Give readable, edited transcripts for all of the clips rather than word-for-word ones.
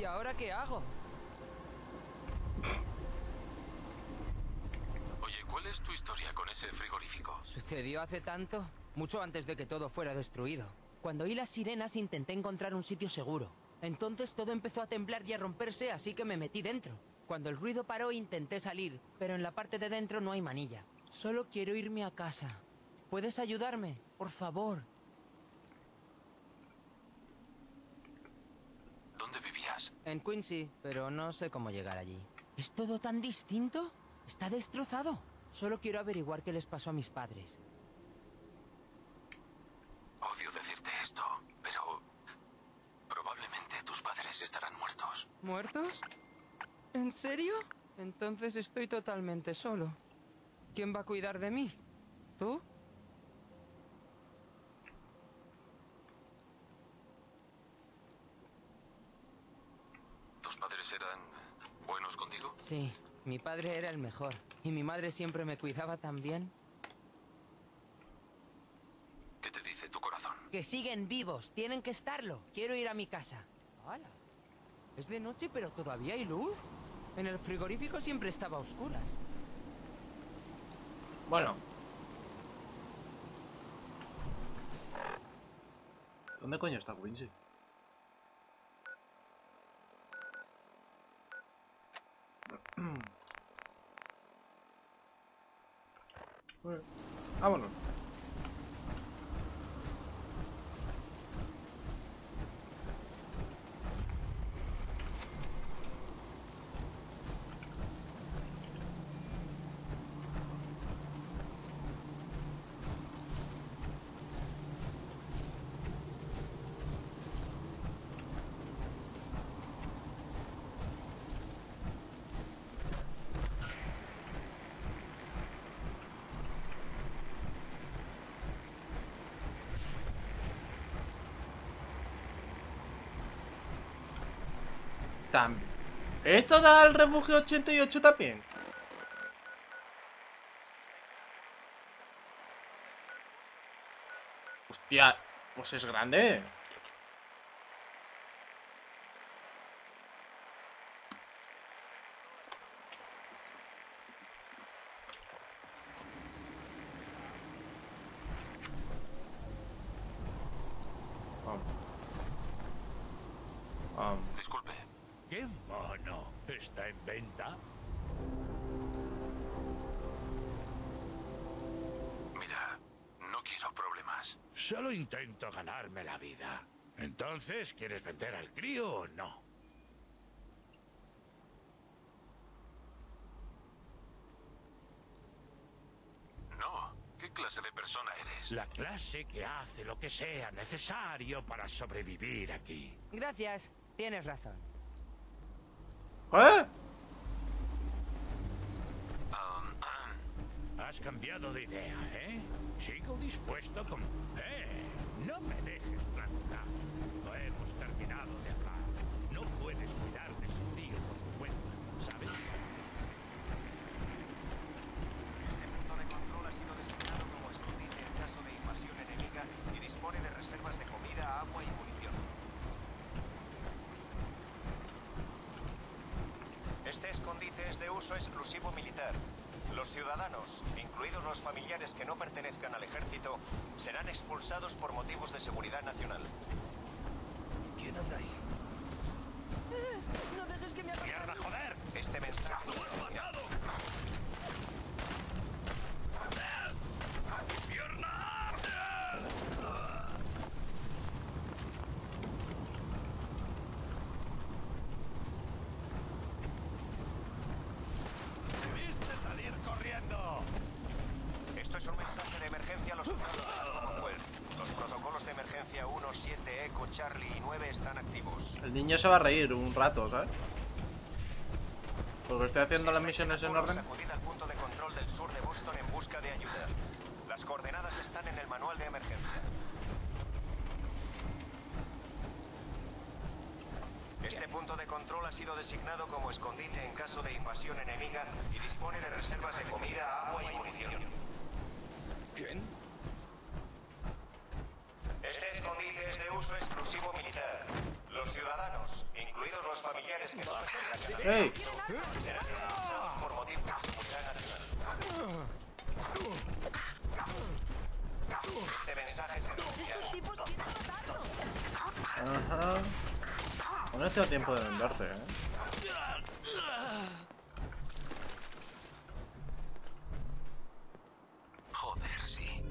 ahora qué hago? Oye, ¿cuál es tu historia con ese frigorífico? Sucedió hace tanto, mucho antes de que todo fuera destruido. Cuando oí las sirenas intenté encontrar un sitio seguro. Entonces todo empezó a temblar y a romperse, así que me metí dentro. Cuando el ruido paró intenté salir, pero en la parte de dentro no hay manilla. Solo quiero irme a casa. ¿Puedes ayudarme? Por favor. ¿Dónde vivías? En Quincy, pero no sé cómo llegar allí. ¿Es todo tan distinto? Está destrozado. Solo quiero averiguar qué les pasó a mis padres. Odio decirte esto, pero probablemente tus padres estarán muertos. ¿Muertos? ¿En serio? Entonces estoy totalmente solo. ¿Quién va a cuidar de mí? ¿Tú? ¿Tus padres eran buenos contigo? Sí, mi padre era el mejor. Y mi madre siempre me cuidaba tan bien. ¿Qué te dice tu corazón? Que siguen vivos, tienen que estarlo. Quiero ir a mi casa. ¡Hala! Es de noche, pero todavía hay luz. En el frigorífico siempre estaba a oscuras. Bueno. ¿Dónde coño está Quincy? Bueno, vámonos. También. ¿Esto da al refugio 88 también? Hostia, pues es grande. Disculpe. ¡Qué mono! ¿Está en venta? Mira, no quiero problemas. Solo intento ganarme la vida. Entonces, ¿quieres vender al crío o no? No. ¿Qué clase de persona eres? La clase que hace lo que sea necesario para sobrevivir aquí. Gracias, tienes razón. ¿Eh? Has cambiado de idea, ¿eh? Sigo dispuesto con... No me dejes plantar. No hemos terminado de hablar. No puedes cuidar de ese tío por tu cuenta, ¿sabes? Este punto de control ha sido designado como escondite en caso de invasión enemiga y dispone de reservas de comida, agua y munición. Este escondite es de uso exclusivo militar. Los ciudadanos, incluidos los familiares que no pertenezcan al ejército, serán expulsados por motivos de seguridad nacional. ¿Quién anda ahí? ¡No dejes que me agarre! ¡Mierda, joder! Este mensaje... ¡Debiste salir corriendo! Esto es un mensaje de emergencia a los soldados de la Commonwealth. Los protocolos de emergencia 1, 7, Echo, Charlie y 9 están activos. El niño se va a reír un rato, ¿sabes? Porque estoy haciendo las misiones en orden. Acudid al punto de control del sur de Boston en busca de ayuda. Las coordenadas están en el manual de emergencia. Este punto de control ha sido designado como escondite en caso de invasión enemiga y dispone de reservas de comida, agua y munición. ¿Quién? Este escondite es de uso exclusivo militar. Los ciudadanos, incluidos los familiares familiares que no pertenezcan ¡Ey! serán expulsados por motivos de seguridad nacional. Este mensaje se referirá. Ajá. No he tenido tiempo de venderte, Joder, sí.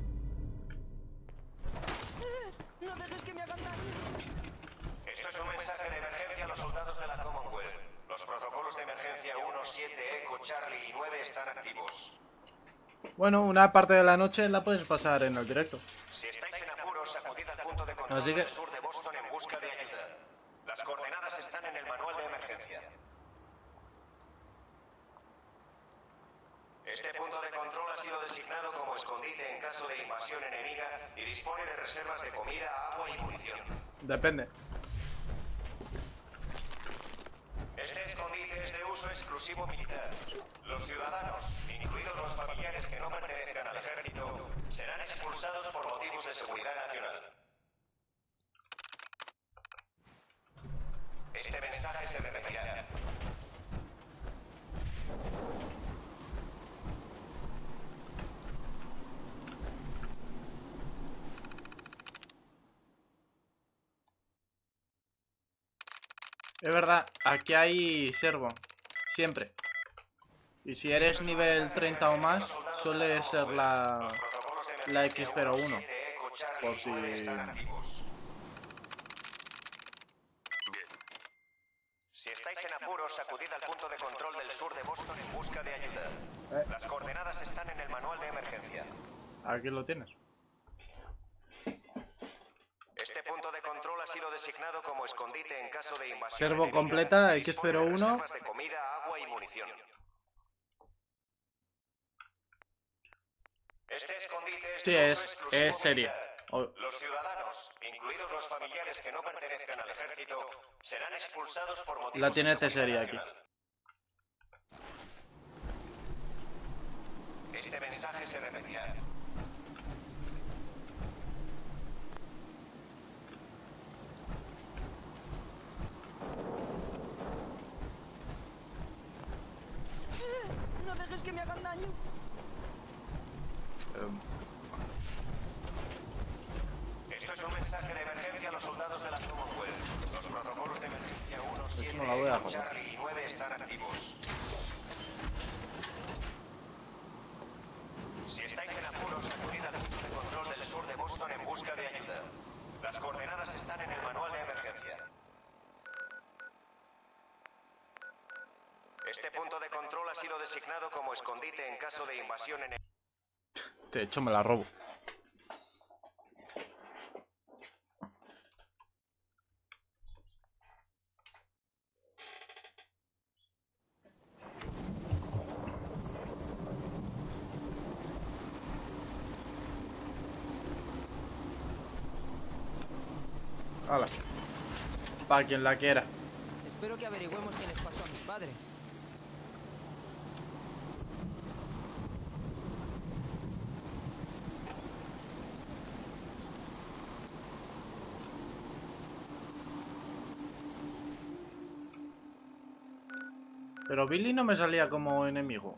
No dejes que me hagan daño. Esto es un mensaje de emergencia a los soldados de la Commonwealth. Los protocolos de emergencia 1, 7, Echo, Charlie y 9 están activos. Bueno, una parte de la noche la puedes pasar en el directo. Si estáis en apuros, acudid al punto de control Así que- del sur de Boston en busca de ayuda. Las coordenadas están en el manual de emergencia. Este punto de control ha sido designado como escondite en caso de invasión enemiga y dispone de reservas de comida, agua y munición. Depende. Este escondite es de uso exclusivo militar. Los ciudadanos, incluidos los familiares que no pertenezcan al ejército, serán expulsados por motivos de seguridad nacional. Este mensaje se repetirá. Es verdad, aquí hay servo. Siempre. Y si eres nivel 30 o más, suele ser la X01. Por si... Si estáis en apuros, acudid al punto de control del sur de Boston en busca de ayuda. Las coordenadas están en el manual de emergencia. Aquí lo tienes. Este punto de control ha sido designado como escondite en caso de invasión Servo enemiga completa, y dispone de X01. reservas de comida, agua y munición. Este escondite es Sí, de uso es exclusivo serie. militar. Los ciudadanos, incluidos los familiares que no pertenezcan al ejército, serán expulsados por motivos La tiene de seguridad T-serie aquí. nacional. Este mensaje se repetirá. No dejes que me hagan daño. Esto es un mensaje de emergencia a los soldados de la Commonwealth. Los protocolos de emergencia 1, 7, no la voy a robar. Charlie y 9 están activos. Si estáis en apuros, acudid al punto de control del sur de Boston en busca de ayuda. Las coordenadas están en el manual de emergencia. Este punto de control ha sido designado como escondite en caso de invasión enemiga. De hecho, me la robo. Hala. Para quien la quiera. Espero que averigüemos qué les pasó a mis padres. Pero Billy no me salía como enemigo.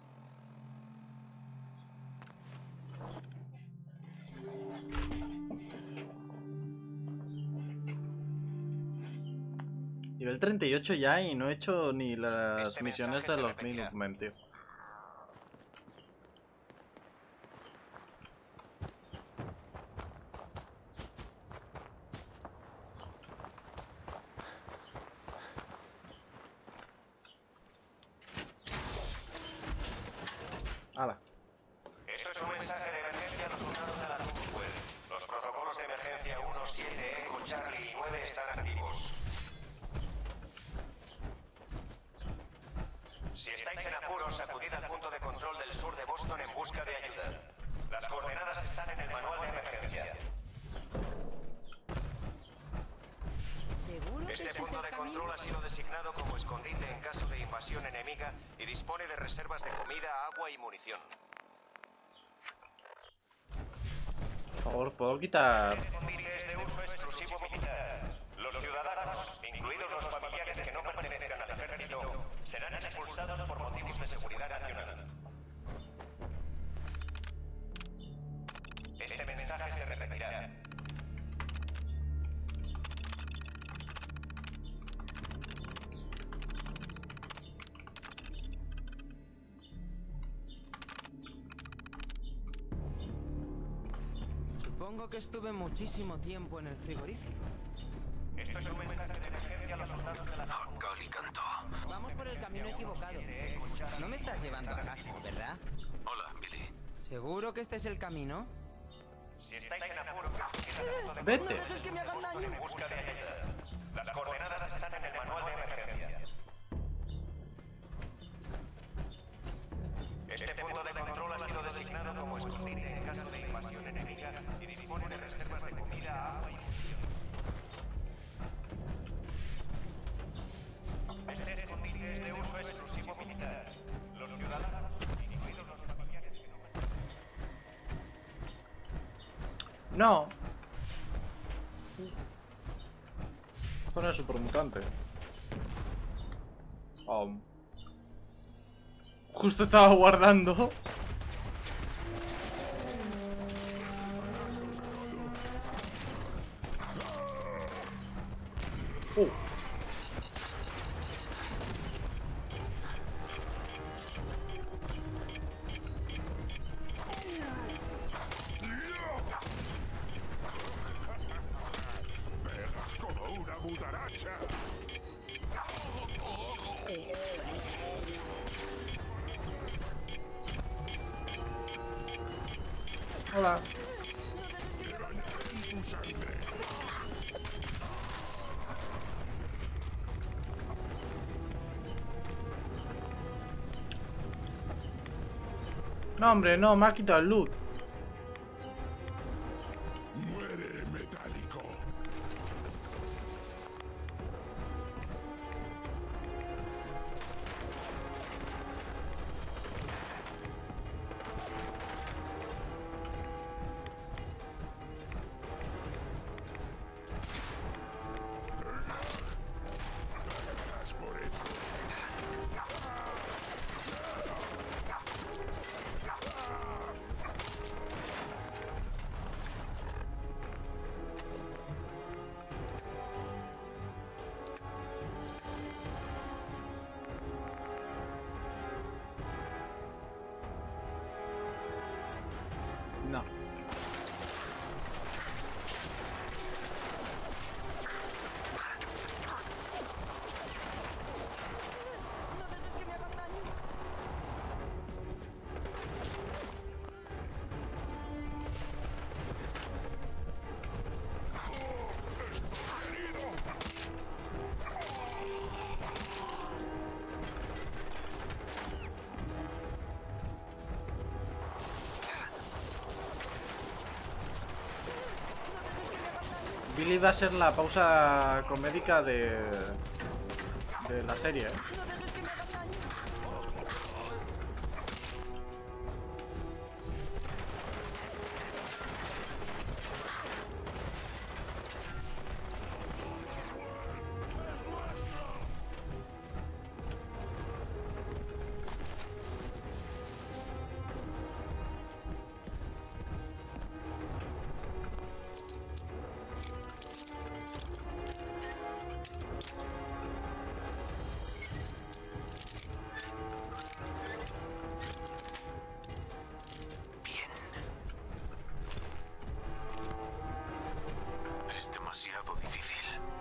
Nivel 38 ya y no he hecho ni las Este misiones mensaje de se los repetirá. Minutemen, tío. Hala. Esto es un mensaje de emergencia a los soldados de la Commonwealth. Los protocolos de emergencia 1, 7, Echo, Charlie y 9 están activos. Si estáis en apuros, acudid al punto de control del sur de Boston en busca de ayuda. Las coordenadas están en el manual de emergencia. ¿Seguro que Este ese es punto el de camino? control ha sido designado como escondite en caso de invasión enemiga y dispone de reservas de comida, agua y munición. Por favor, ¿puedo quitar? Escondite es de uso exclusivo militar. Los ciudadanos, incluidos los familiares que no Supongo que estuve muchísimo tiempo en el frigorífico. Esto es un mensaje de emergencia a los soldados de la... Ah, Cali cantó. Vamos por el camino equivocado. No me estás llevando a casa, ¿verdad? Hola, Billy. ¿Seguro que este es el camino? Si estáis en apuro, quedad Vete. dejes que me hagan daño! en busca de ayuda. Las coordenadas están en el manual de emergencia. Este punto de control ha sido designado como escondite en caso de invasión enemiga y dispone de reservas de comida, agua y munición. Este escondite es de uso exclusivo militar. Los ciudadanos, incluidos los familiares que no... No. Zona supermutante. Justo estaba guardando. Pegas como una mudaracha. Hola. Tu sangre. No, hombre, no, me ha quitado el loot. Muere metálico. Pagarás por eso. No. Billy va a ser la pausa comédica de la serie, ¿eh? Es demasiado difícil.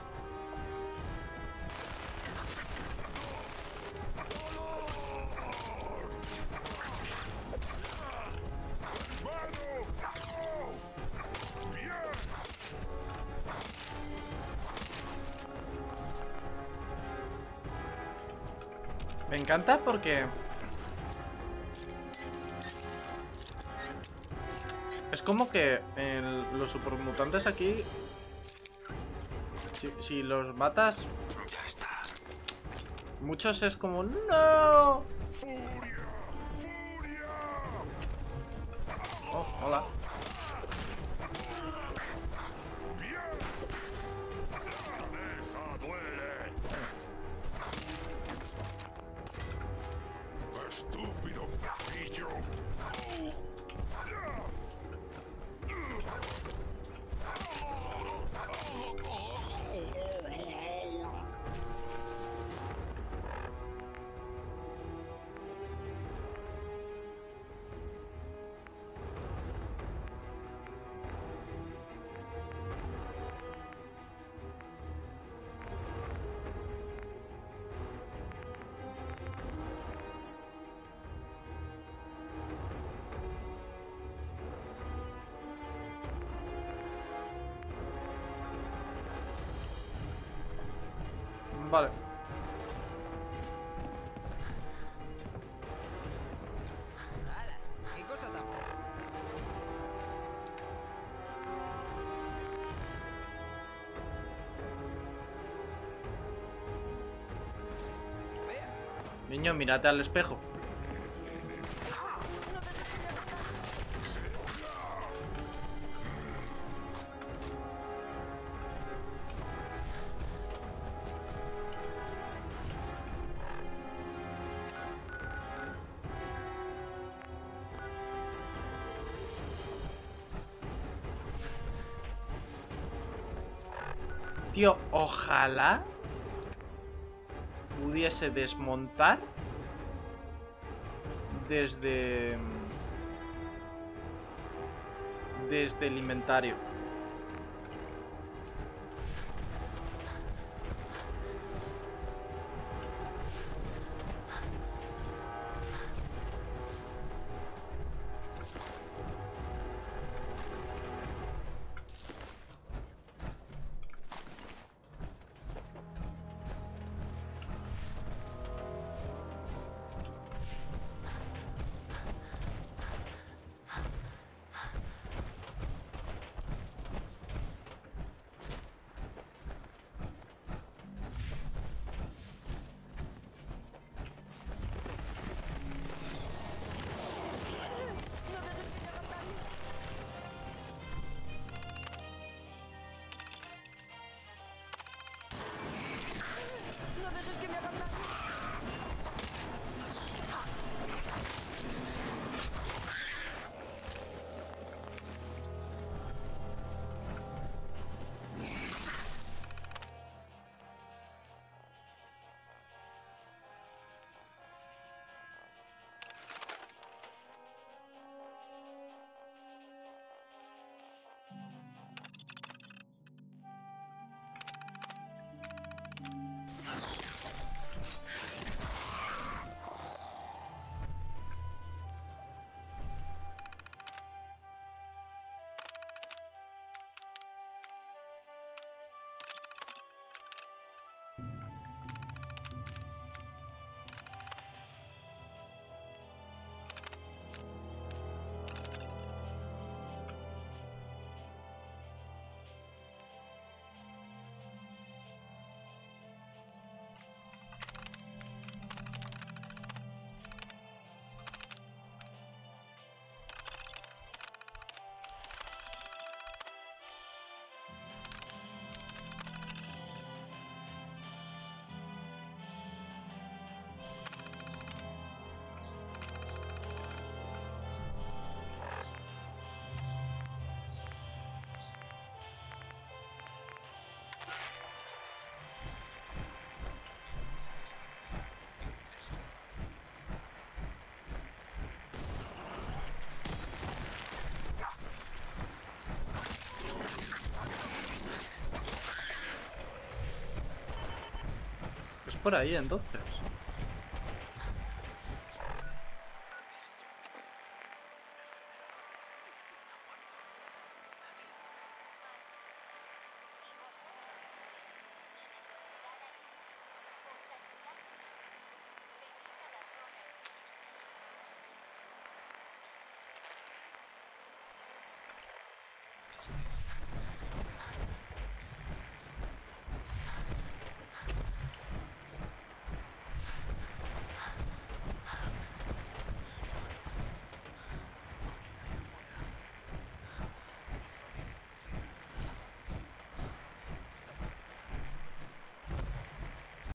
Me encanta porque es como que los supermutantes aquí, si los matas, Ya está. muchos es como ¡no! Oh, hola. Deja, duele. Estúpido pillo. Vale. ¡Hala! ¡Qué cosa tan fea! Niño, mírate al espejo. Tío, ojalá pudiese desmontar desde el inventario. ¡No dejes que me hagan daño! Por ahí entonces.